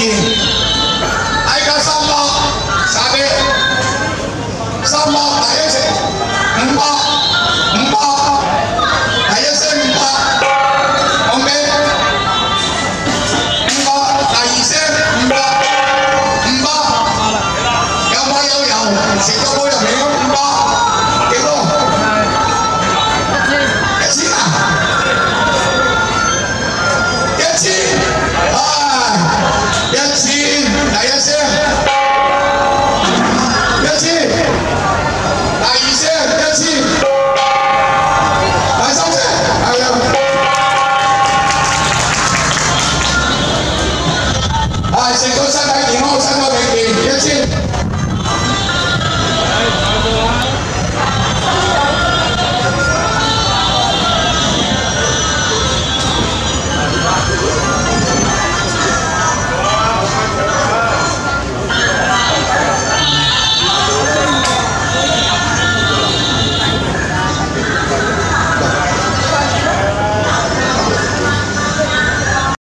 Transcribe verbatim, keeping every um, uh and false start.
件，大家三百，三百，三百第一聲五百，五百，第一聲五百，講咩？五百，第二聲五百，五百，有買有油，食咗杯入面嗰五百，幾多？一千啊！一千，唉，一千，第一聲。 成個身體健康，身體力健，一千。